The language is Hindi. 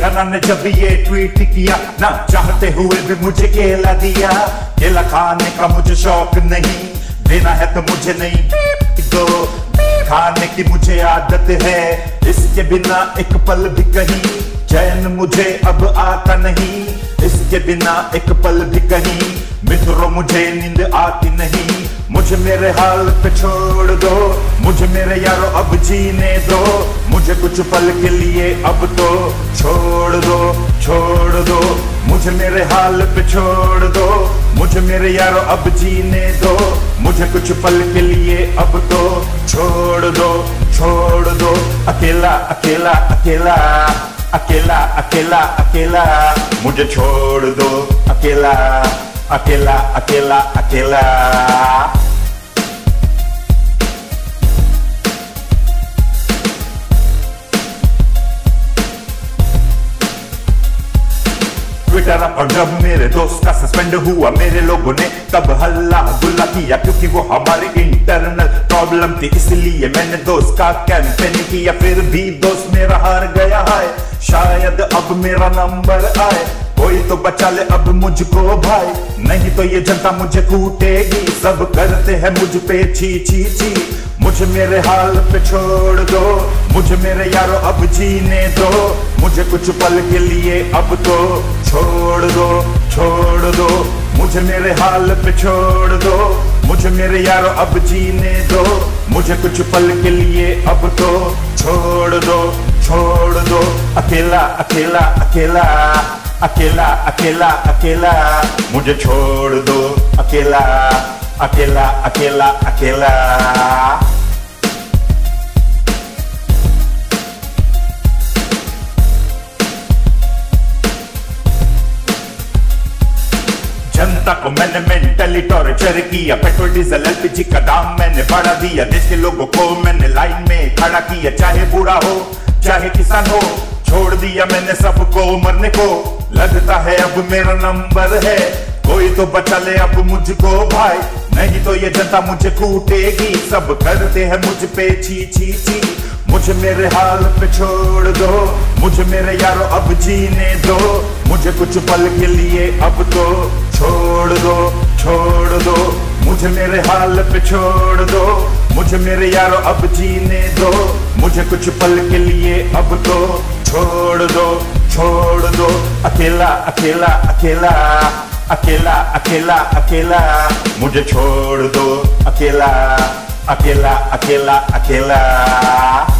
रिहाना ने जब ये ट्वीट किया, ना चाहते हुए भी मुझे केला दिया। केला खाने का मुझे शौक नहीं, देना है तो मुझे नहीं दो। खाने की मुझे आदत है, इसके बिना एक पल भी कहीं चैन मुझे अब आता नहीं। इसके बिना एक पल भी कहीं मित्रों मुझे नींद आती नहीं। मुझे मेरे हाल पे छोड़ दो, मुझे मेरे यारों अब जीने दो। मुझे कुछ पल के लिए अब तो छोड़ दो, छोड़ दो। मुझे मेरे हाल पे छोड़ दो, मुझे मेरे यारों अब जीने दो। मुझे कुछ पल के लिए अब तो छोड़ दो, छोड़ दो। अकेला अकेला अकेला अकेला अकेला अकेला मुझे छोड़ दो। अकेला अकेला अकेला अकेला। ट्विटर और जब मेरे दोस्त का सस्पेंड हुआ, मेरे लोगों ने तब हल्ला गुल्ला किया, क्योंकि वो हमारी इंटरनल प्रॉब्लम थी। इसलिए मैंने दोस्त का कैंपेन किया, फिर भी दोस्त मेरा हार गया है। शायद अब मेरा नंबर आए, कोई तो बचा ले अब मुझको भाई, नहीं तो ये जनता मुझे कूटेगी। सब करते हैं मुझ पे छी छी छी। मुझे मेरे हाल पे छोड़ दो, मुझे मेरे यारों अब जीने दो। मुझे कुछ पल के लिए अब तो छोड़ दो, छोड़ दो। मुझे मेरे हाल पे छोड़ दो, मुझे मेरे यारों अब जीने दो। मुझे कुछ पल के लिए अब तो छोड़ दो, छोड़ दो। अकेला अकेला अकेला अकेला अकेला अकेला मुझे छोड़ दो। अकेला अकेला अकेला अकेला। जनता को मैंने मेंटली टॉर्चर किया, पेट्रोल डीजल एलपीजी का दाम मैंने बढ़ा दिया। देश के लोगों को मैंने लाइन में खड़ा किया, चाहे बूढ़ा हो चाहे किसान हो। छोड़ दिया मैंने सबको मरने को, लगता है अब मेरा नंबर है। कोई तो बचा ले अब मुझको भाई, नहीं तो ये जनता मुझे कूटेगी। सब करते हैं मुझ पे छी छी छी। मुझे मेरे हाल पे छोड़ दो, मुझे मेरे यारों अब जीने दो। मुझे कुछ पल के लिए अब तो छोड़ दो, छोड़ दो। मुझे मेरे हाल पे छोड़ दो, मुझे मेरे यारों अब जीने दो। मुझे कुछ पल के लिए अब तो छोड़ दो, छोड़ दो। अकेला अकेला अकेला अकेला अकेला अकेला मुझे छोड़ दो। अकेला अकेला अकेला अकेला।